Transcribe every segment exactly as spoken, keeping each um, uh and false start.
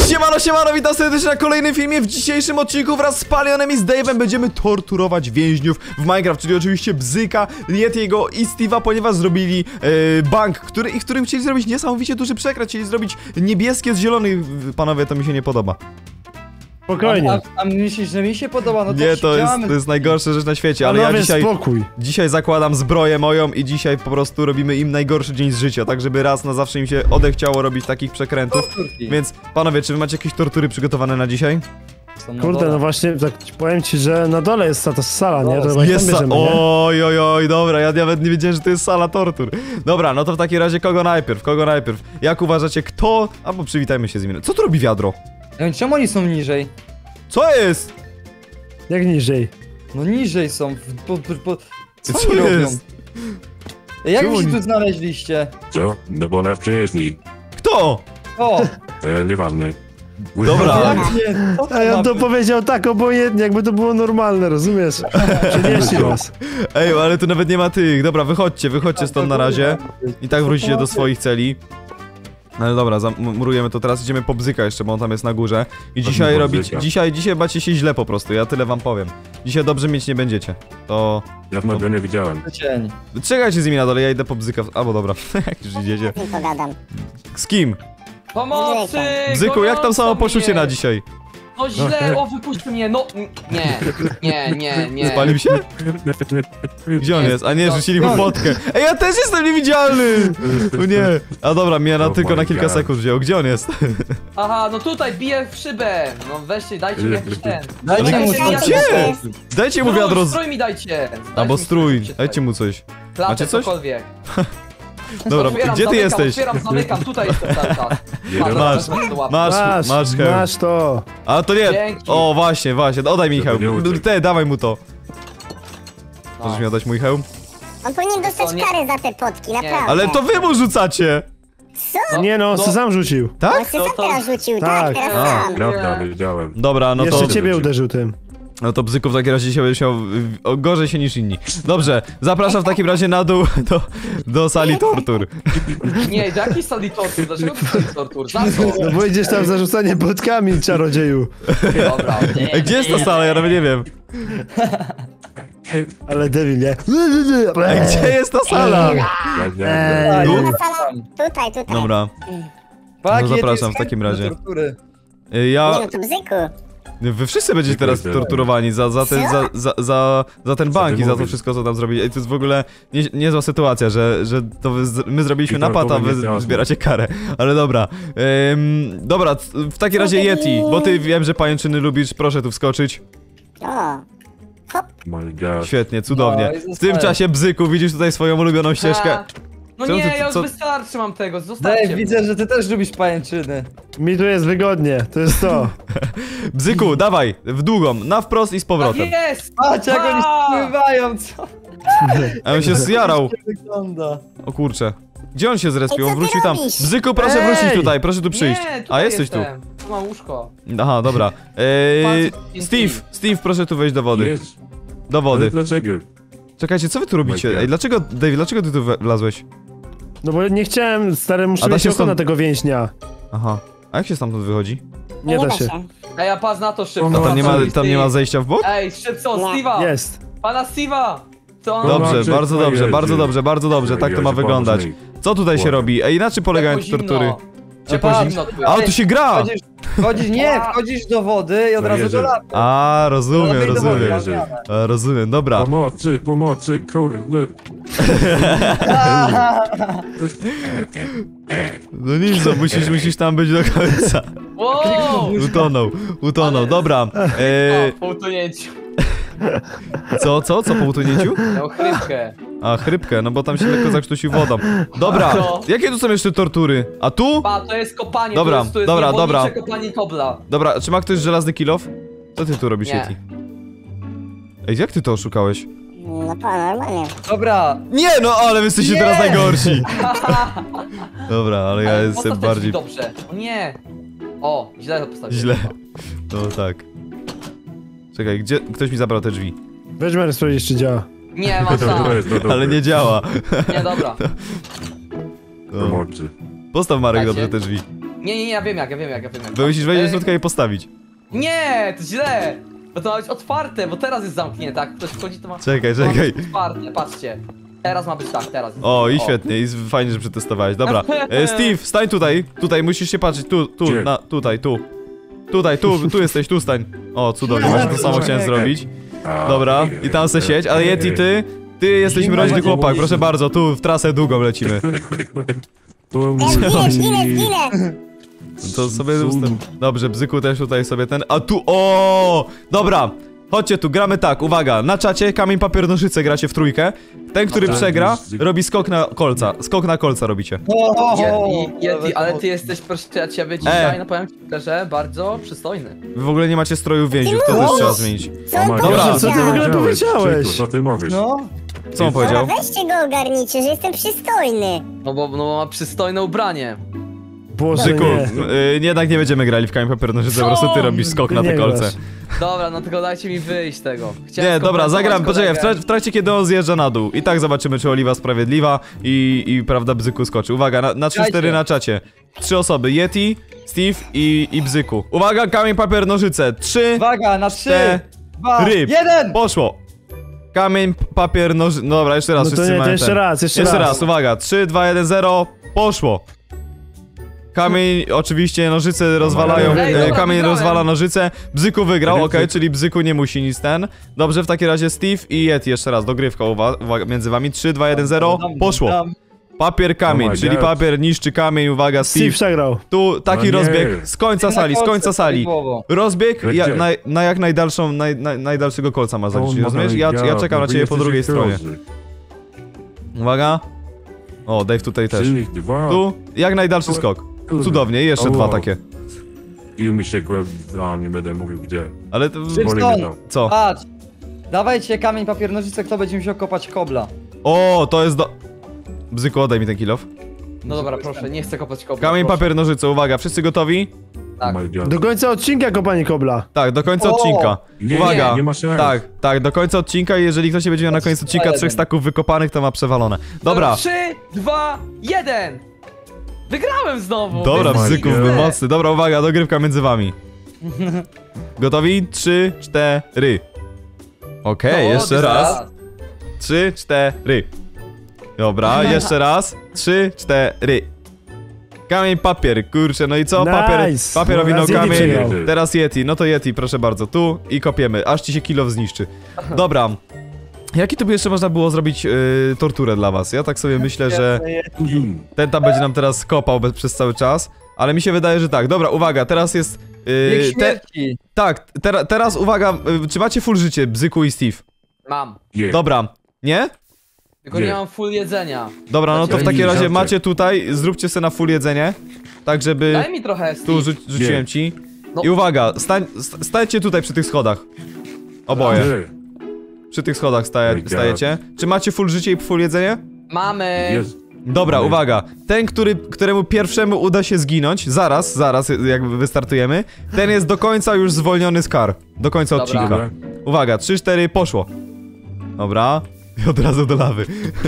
Siemano, siemano, witam serdecznie na kolejnym filmie. W dzisiejszym odcinku wraz z Palionem i z Dave'em będziemy torturować więźniów w Minecraft, czyli oczywiście Bzyka, Yetiego i Steve'a, ponieważ zrobili e, bank, który, i którym chcieli zrobić niesamowicie duży przekręt, chcieli zrobić niebieskie z zielonych. Panowie, to mi się nie podoba. Spokojnie. A, a myślisz, że mi się podoba? No to Nie, to jest, działamy. to jest najgorsza rzecz na świecie, ale Panowie, ja dzisiaj, spokój. dzisiaj zakładam zbroję moją i dzisiaj po prostu robimy im najgorszy dzień z życia, tak żeby raz na zawsze im się odechciało robić takich przekrętów. Torturki. Więc panowie, czy wy macie jakieś tortury przygotowane na dzisiaj? Są na Kurde, dole. no właśnie, tak powiem ci, że na dole jest ta, ta sala, nie? To chyba Jest tam sa- bierzemy, nie? Oj, oj, oj, dobra, ja nawet nie wiedziałem, że to jest sala tortur. Dobra, no to w takim razie kogo najpierw, kogo najpierw? Jak uważacie, kto... Albo przywitajmy się z nim. Co tu robi wiadro? Ja wiem, czemu oni są niżej? Co jest? Jak niżej. No niżej są. w- Po, po, po... Co, Co oni robią? jest? Jak Czemu wy się oni- tu znaleźliście? Co? No bo na przyjezdni. Kto? O! E, nieważne. Dobra. Jak nie? Co to A ja ma to być? powiedział tak obojętnie, jakby to było normalne, rozumiesz? Przenieśli was. Ej, ale tu nawet nie ma tych. Dobra, wychodźcie, wychodźcie stąd na razie. I tak wrócicie do swoich celi. No ale dobra, zamurujemy to teraz, idziemy po Bzyka jeszcze, bo on tam jest na górze. I dzisiaj po robić, Bzyka. dzisiaj, dzisiaj macie się źle po prostu, ja tyle wam powiem. Dzisiaj dobrze mieć nie będziecie. To... Ja w mapie nie widziałem. Cień. Czekajcie z nimi na dole, ja idę po Bzyka. Albo dobra, jak już idziecie. tym pogadam. Z kim? Pomocy! Bzyku, jak tam samo poczucie na dzisiaj? No źle, o wypuść mnie, no nie, nie, nie, nie. Spalił się? Gdzie on jest? A nie, rzucili mu fotkę. Ej, ja też jestem niewidzialny! O nie. A dobra, mnie na, Oh tylko na my kilka God. sekund wziął. Gdzie on jest? Aha, no tutaj biję w szybę. No weźcie, dajcie mi jakiś ten. Dajcie Ale mu gdzie? strój. Gdzie? Dajcie mu wiadro z... Strój mi dajcie. Albo strój, dajcie mu coś. Klatę, Macie coś? cokolwiek. Dobra, Otwieram, gdzie ty zamykam, jesteś? Otwieram, zamykam, tutaj jestem cały czas. Jeden Masz, bardzo łapy. Masz, Masz, masz hełm. masz to. A to nie. Dzięki. O, właśnie, właśnie. Oddaj mi Żeby nie hełm. uciekł. Ty, dawaj mu to. No. Możesz mi oddać mój hełm? On powinien dostać Co, nie- karę za te potki, naprawdę. Ale to wy mu rzucacie! Co? Nie no, on no. se sam rzucił. On Tak? się sam to- teraz rzucił, Tak. tak, teraz A. sam. Prawda, wiedziałem. Dobra, no to... Jeszcze ciebie uderzył tym. No to Bzyku w takim razie dzisiaj będzie miał y, o, gorzej się niż inni. Dobrze, zapraszam w takim razie na dół do, do sali tortur. Nie, do jakiej sali tortur? Dlaczego tu sali tortur? Za co? No bo idziesz tam za rzucanie płotkami, czarodzieju. Dobra, nie. Ej, gdzie jest ta sala? Ja nawet nie wiem. Ale Devil, nie? Ej, gdzie jest ta sala? Ja Ej. nie Tu? Ta sala, tutaj, tutaj. Dobra, Paki, No zapraszam jest w takim chętny razie. do tortury. y, Nie ja... no, to Bzyku. Wy wszyscy będziecie teraz Dziękuję. torturowani za, za, ten, za, za, za, za ten bank i za to mówisz? wszystko, co tam zrobili. Ej, to jest w ogóle nie, niezła sytuacja, że, że to wy, z- my zrobiliśmy I to napad, a powinien wy działać. zbieracie karę. Ale dobra. Ym, dobra, c- w takim razie Yeti, bo ty wiem, że pajęczyny lubisz, proszę tu wskoczyć. O, My God. Świetnie, cudownie. No, i W tym zostałem. czasie, Bzyku, widzisz tutaj swoją ulubioną ścieżkę. Ha. No Czemu nie, ty- ja już co- wystarczy mam tego, zostawcie Dave, mnie. widzę, że ty też lubisz pajęczyny. Mi tu jest wygodnie, to jest to. Bzyku, dawaj, w długą, na wprost i z Tak powrotem. jest! Patrz jak oni A! spływają, co? A on się zjarał. Jak wygląda. O kurczę. Gdzie on się zrespił? Ej, On co ty wrócił tam. robisz? Bzyku, proszę Ej! wrócić tutaj, proszę tu przyjść. Nie, tutaj A jesteś tu. jestem. Tu mam łóżko. Aha, dobra. Eee, Patrz, Steve, Steve, proszę tu wejść do wody. Jest. Do Ale wody. dlaczego? Czekajcie, co wy tu robicie? my God. Ej, dlaczego, Dave, dlaczego ty tu we- wlazłeś? No bo nie chciałem, stary, A muszę da mieć się oko stąd- na tego więźnia. Aha. A jak się stamtąd wychodzi? Nie da się. Ej, ja pas na to szybko. A A tam nie ma, tam nie ma zejścia w bok? Ej, szybko, Nie. Steve'a! Jest. Pana Steve'a! Co on Dobrze, Zobaczcie, bardzo co dobrze, jedzie. bardzo dobrze, bardzo dobrze, tak to ma wyglądać. Co tutaj się Ładnie. robi? Ej, na czym polegają te Ciepło, tortury? zimno. Ciepło, No, zimno. zimno tu A, jest. tu się gra! Wchodzisz, wchodzisz, nie, wchodzisz do wody i od No razu jedzie. do lawy. A, rozumiem, Lepiej do wody, rozumiem. ja zmianę. A, rozumiem, dobra. Pomocy, pomocy, kurde. No nic, no, musisz, musisz tam być do końca. Wow! Utonął, utonął, dobra. Eee, O, po utonięciu. co, co, co po utonięciu? Miał chrypkę. A, chrypkę, no bo tam się lekko zakrztusił wodą. Dobra, No. jakie tu są jeszcze tortury? A tu? Pa, to jest kopanie, Dobra, to jest, to jest dobra, niewolnicze dobra. kopanie kobla. Dobra, czy ma ktoś żelazny kilof? Co ty tu robisz, Nie. Yeti? Ej, jak ty to oszukałeś? No pa, normalnie. Dobra, Nie, no ale wy jesteście Nie! teraz najgorsi. Dobra, ale ja Ale jestem postaw te bardziej... drzwi dobrze. O nie! O, źle to postawiłem. Źle. No tak. Czekaj, gdzie... Ktoś mi zabrał te drzwi. Weź Mary sprawdzić, czy działa. Nie, mam To, sam. to jest to dobre. Ale nie działa. Nie, dobra. No. Pomocy. Postaw, Marek, Dajcie. dobrze te drzwi. Nie, nie, nie, ja wiem jak, ja wiem jak, ja wiem jak. To musisz wejść do E, środka i postawić. Nie, to źle! Bo to ma być otwarte, bo teraz jest zamknięte, jak ktoś wchodzi to ma... Czekaj, to ma czekaj. być otwarte, patrzcie. Teraz ma być tak, teraz. O, i świetnie, i z- fajnie, że przetestowałeś. Dobra, e, Steve, stań tutaj, tutaj, musisz się patrzeć, tu, tu, Gdzie? na, tutaj, tu. Tutaj, tu, tu jesteś, tu stań. O, cudownie, właśnie to samo chciałem zrobić. A, Dobra, okej, i tam se siedź, ale Yeti, ty, ty jesteś Zimno mroźny będzie chłopak, mówić. proszę bardzo, tu w trasę długą lecimy. To Ja zginę, zginę, zginę. To sobie Zum. ustęp. Dobrze, Bzyku też tutaj sobie ten, a tu, o, dobra. Chodźcie tu, gramy tak, uwaga, na czacie kamień, papier, nożyce gracie w trójkę. Ten, który Dobra. przegra, robi skok na kolca, skok na kolca robicie. O, Yeti, Yeti, ale ty jesteś, proszę ja ciebie dzisiaj, E. no powiem ci szczerze, bardzo przystojny. Wy w ogóle nie macie strojów więźniów, to też trzeba zmienić. Co on Dobra, co ty w ogóle powiedziałeś? Co ty mówisz? No, Co on Dobra, powiedział? weźcie go ogarnijcie, że jestem przystojny. No bo, no bo ma przystojne ubranie. Boże, Bzyku, nie. y, jednak nie będziemy grali w kamień, papier, nożyce, po prostu ty robisz skok na Nie te kolce. grasz. Dobra, no tylko dajcie mi wyjść z tego. Chciałem Nie, dobra, skompromitować zagram, poczekaj, w, kolegę. tra w trakcie kiedy on zjeżdża na dół. I tak zobaczymy, czy Oliwa sprawiedliwa i, i prawda, Bzyku skoczy. Uwaga, na, na trzy cztery Dajcie. na czacie. Trzy osoby, Yeti, Steve i, i Bzyku. Uwaga, kamień, papier, nożyce. Trzy, uwaga, na trzy, Cztery. dwa, jeden! poszło. Kamień, papier, nożyce. No dobra, jeszcze raz, No to wszyscy nie, to mają jeszcze ten. raz, jeszcze Jeszcze raz. raz, uwaga, trzy, dwa, jeden, zero, poszło. Kamień, oczywiście nożyce rozwalają, Ej, e, dobra, kamień wygrałem. rozwala nożyce, Bzyku wygrał, Bzyk. okej, czyli Bzyku nie musi nic ten. Dobrze, w takim razie Steve i Yeti jeszcze raz, dogrywka uwa uwaga, między wami, trzy, dwa, jeden, zero, Dam, poszło. dam. Papier, kamień, Oh my czyli God. papier niszczy kamień, uwaga, Steve Steve, przegrał. tu taki No nie. rozbieg, z końca Na sali, z kolce końca sali. prawidłowo. Rozbieg Gdzie? ja, na, na jak najdalszą, naj, naj, najdalszego kolca ma zaliczyć, Oh rozumiesz? my Ja, ja God, czekam na wy ciebie po jesteście drugiej stronie. drodzy. Uwaga. O, Dave tutaj też. Trzy, dwa, Tu, jak najdalszy skok. Cudownie, jeszcze O. dwa takie. I mi się głęb... A, nie będę mówił gdzie. Ale to... Szybko. Boli mnie to. Co? Patrz, dawajcie kamień, papier, nożyce, kto będzie musiał kopać kobla. O, to jest do... Bzyku, oddaj mi ten kilof. No dobra, proszę, nie chcę kopać kopla. Kamień, proszę. papier, nożyce, uwaga, wszyscy gotowi? Tak. Oh my God. Do końca odcinka kopanie kobla. Tak, do końca O! odcinka. Nie, Uwaga. nie, nie ma szans. Tak, tak, do końca odcinka i jeżeli ktoś nie będzie miał na końcu odcinka trzech staków wykopanych, to ma przewalone. Dobra, Trzy, dwa, jeden! Wygrałem znowu! dobra, Wy Bzyków, jesteście był źle. mocny. Dobra, uwaga, dogrywka między wami. Gotowi? Trzy, cztery. Okej, No, jeszcze ty raz. zaraz. Trzy, cztery. Dobra, jeszcze raz. Trzy, cztery. Kamień, papier, kurczę, no i co? Papier, Nice. papier No, owinął raz Yeti kamień, przegrał. teraz Yeti, no to Yeti, proszę bardzo, tu i kopiemy, aż ci się kilof zniszczy. Dobra, jaki tu by jeszcze można było zrobić yy, torturę dla was? Ja tak sobie myślę, że ten tam będzie nam teraz kopał bez, przez cały czas, ale mi się wydaje, że tak. Dobra, uwaga, teraz jest... Bieg Yy, te, śmierci. tak, tera, teraz uwaga, yy, czy macie full życie, Bzyku i Steve? Mam. Nie. Dobra, nie? Tylko Nie. nie mam full jedzenia. Dobra, no to w Daj mi takim razie żarcie. macie tutaj, zróbcie sobie na full jedzenie, tak żeby... Daj mi trochę, Steve. Tu rzu rzuciłem Nie. ci. No. I uwaga, stań, st stańcie tutaj przy tych schodach. Oboje. Nie. Przy tych schodach staje, My God. stajecie. Czy macie full życie i full jedzenie? Mamy. Jest. Dobra, Mamy. uwaga. Ten, który, któremu pierwszemu uda się zginąć, zaraz, zaraz, jak wystartujemy, ten jest do końca już zwolniony z kar. Do końca Dobra. odcinka. Dobra. Uwaga, trzy, cztery, poszło. Dobra. I od razu do lawy.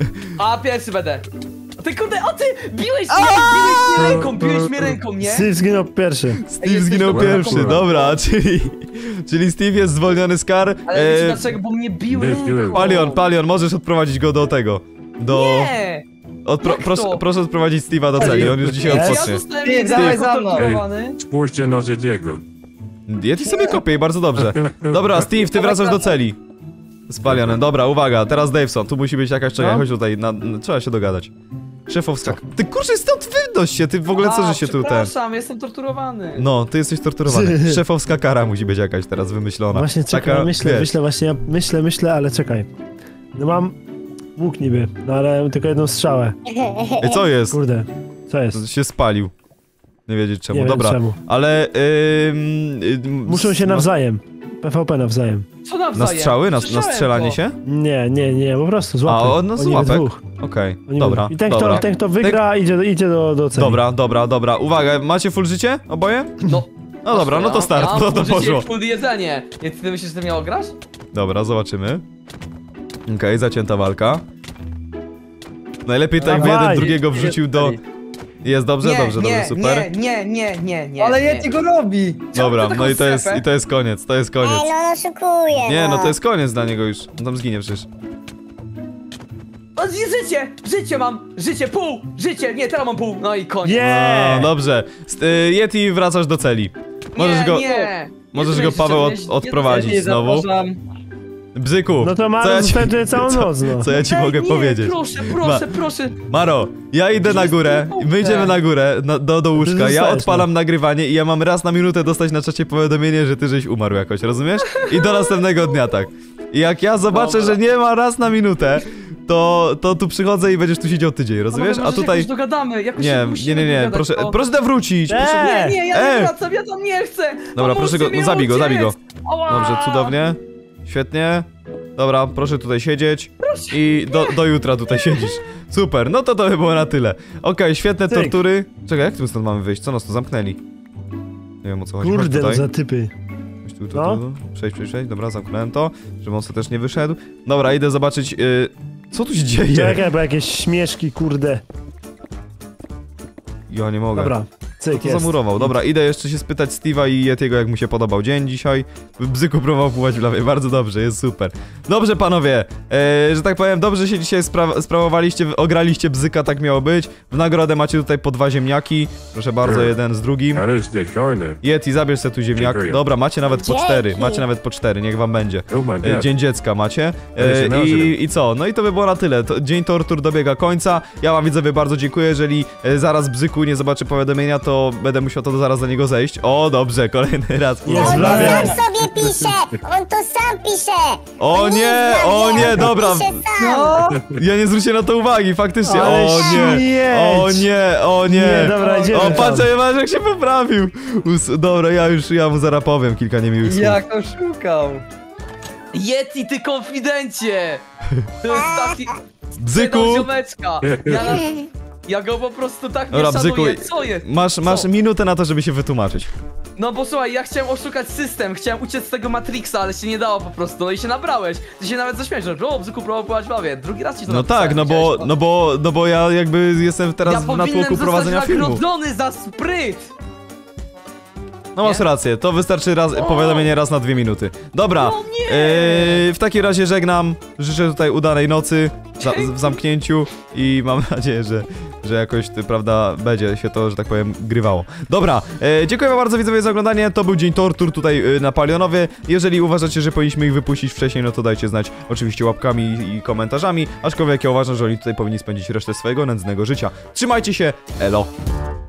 A, pierwszy będę. O ty kurde, o ty! Biłeś mnie, biłeś mnie ręką, biłeś mnie ręką, nie? Steve zginął pierwszy. Steve jesteś zginął dobra, pierwszy, dobra. dobra, czyli... Czyli Steve jest zwolniony z kar. Ale wiecie E, dlaczego? Bo mnie bił Nie, nie. ręką. Palion, Palion, możesz odprowadzić go do tego. Do... Nie! Odpro Jak proszę, to? proszę odprowadzić Steve'a do celi, on już dzisiaj Ej, Ja odpocznie. zostałem Ty, jeden dawaj za mną. torturowany. Spójrzcie na Zediego. Yeti sobie kopie i bardzo dobrze. Dobra, Steve, ty wracasz do celi. Z Palionem, dobra, uwaga, teraz Daveson, tu musi być jakaś, czekaj, No. chodź tutaj, na, na, trzeba się dogadać. Szefowska... Ty kurczę, stąd wydość się, ty w ogóle co, A, że się tu ten... przepraszam, jestem torturowany. No, ty jesteś torturowany. Szefowska kara musi być jakaś teraz wymyślona. Właśnie czekaj, Taka, myślę, wiesz, myślę, właśnie ja myślę, myślę, ale czekaj. No mam łuk niby, no ale mam tylko jedną strzałę. Ej, co jest? Kurde, co jest? To się spalił. Nie wiedzieć czemu, Nie wiem dobra. czemu. Ale... Ym, ym, Muszą się ma- nawzajem. P V P nawzajem. Co nawzajem? Na strzały? Na, na Słyszałem strzelanie to. się? Nie, nie, nie, po prostu z łapek. A, o, no z Oni we łapek. dwóch. Okej, Oni dobra, we- I ten, dobra. kto, ten, kto wygra, idzie, idzie do, do celi. Dobra, dobra, dobra. Uwaga, macie full życie? Oboje? No, No dobra, no to start, ja mam no to full życie poszło. i full jedzenie. Nie, ty myślisz, że ty mnie ograsz? Dobra, zobaczymy. Okej, zacięta walka. Najlepiej tak jakby Dawaj. jeden drugiego wrzucił do... Jest dobrze, Nie, dobrze, nie, dobrze, super. Nie, nie, nie, nie, nie. Ale nie. Yeti go robi. Dobra, ty no i taką to jest, strefę? i to jest koniec, to jest koniec. Ej, no on oszukuje, Nie, no. no to jest koniec dla niego już. On tam zginie przecież. O, życie, życie mam, życie, pół, życie, nie, teraz mam pół, no i koniec. Nie! No, dobrze. St- y, Yeti, wracasz do celi. Możesz nie, go, nie. możesz Nie go, jeszcze Paweł, od, wieś- odprowadzić Yeti, znowu. zapraszam. Bzyku, No to co Maro ja ci, zostaje tutaj całą co- noc, no. co ja ci Ej, mogę nie, powiedzieć? proszę, proszę, proszę. Maro, ja idę na górę, my idziemy na górę, na, do, do łóżka, ja Zostajesz, odpalam nagrywanie i ja mam raz na minutę dostać na czacie powiadomienie, że ty żeś umarł jakoś, rozumiesz? I do następnego dnia tak. I jak ja zobaczę, Dobra. że nie ma raz na minutę, to, to tu przychodzę i będziesz tu siedział tydzień, rozumiesz? Panowie, A może tutaj... się jakoś dogadamy, jakoś Nie, się nie, musimy nie, nie, dogadać, proszę, bo- proszę tam wrócić, proszę... Eee! Nie, nie, ja Ej! nie wracam, ja tam nie chcę. Dobra, Pomóżcie proszę go, mi no zabij go, uciec. zabij go. Ała! Dobrze, cudownie. Świetnie. Dobra, proszę tutaj siedzieć. I do, do jutra tutaj siedzisz. Super, no to to by było na tyle. Okej, świetne Cyk. tortury. Czekaj, jak tu stąd mamy wyjść? Co nas tu zamknęli? Nie wiem o co chodzi. Chodź Kurde, no tutaj. za typy. Chodź tu, tu, tu, No. tu. Przejdź, przejdź, przejdź. Dobra, zamknąłem to, żeby on sobie też nie wyszedł. Dobra, idę zobaczyć, yy, co tu się dzieje. Czekaj, bo jakieś śmieszki, kurde. Ja nie mogę. Dobra, cyk, To jest. zamurował. Dobra, idę jeszcze się spytać Steve'a i Yetiego, jak mu się podobał dzień dzisiaj. Bzyku próbował pływać w lawie, bardzo dobrze, jest super. Dobrze, panowie, e, że tak powiem, dobrze się dzisiaj spra sprawowaliście, ograliście Bzyka, tak miało być. W nagrodę macie tutaj po dwa ziemniaki, proszę bardzo, jeden z drugim. Ja też nie fajny. Yeti, zabierz sobie tu ziemniak. Dziękuję. Dobra, macie nawet po Dzięki. cztery, macie nawet po cztery, niech wam będzie. Oh my E, god. Dzień dziecka macie. Ale się E, nazywa. i, I co? No i to by było na tyle. To, dzień tortur dobiega końca. Ja wam widzowie bardzo dziękuję. Jeżeli e, zaraz Bzyku nie zobaczy powiadomienia, to będę musiał to zaraz do niego zejść. O, dobrze, kolejny raz. Jest On to Dobra. sam sobie pisze! On to sam pisze! O On nie, zna o mnie, nie, on to dobra. pisze sam. No, Ja nie zwróciłem na to uwagi, faktycznie. Ale O nie, śmieć. o nie, o nie. Nie, dobra, idziemy O, tam. patrz, patrz, jak się poprawił. Us dobra, ja już, ja mu zaraz powiem kilka niemiłych słów. jak oszukał. Yeti, ty konfidencie! To jest taki... Bzyku, Wydał ziomeczka. Ja, na... ja go po prostu tak nie Dobra, szanuję, Bzyku, co jest? masz, masz Co? minutę na to, żeby się wytłumaczyć. No bo słuchaj, ja chciałem oszukać system, chciałem uciec z tego Matrixa, ale się nie dało po prostu, no i się nabrałeś. Ty się nawet zaśmiałeś, że o, Bzyku próbował pływać w lawie. Drugi raz ci to No napisałem, tak, no bo, widziałeś to? no bo, no bo ja jakby jestem teraz Ja w powinienem natłoku zostać prowadzenia filmu. nagrodzony za spryt! No masz Nie? rację, to wystarczy raz, powiadomienie raz na dwie minuty. Dobra, No nie! yy, w takim razie żegnam, życzę tutaj udanej nocy za, w zamknięciu i mam nadzieję, że, że jakoś, ty, prawda, będzie się to, że tak powiem, grywało. Dobra, yy, dziękuję wam bardzo widzowie za oglądanie, to był dzień tortur tutaj yy, na Palionowie. Jeżeli uważacie, że powinniśmy ich wypuścić wcześniej, no to dajcie znać oczywiście łapkami i, i komentarzami, aczkolwiek ja uważam, że oni tutaj powinni spędzić resztę swojego nędznego życia. Trzymajcie się, elo!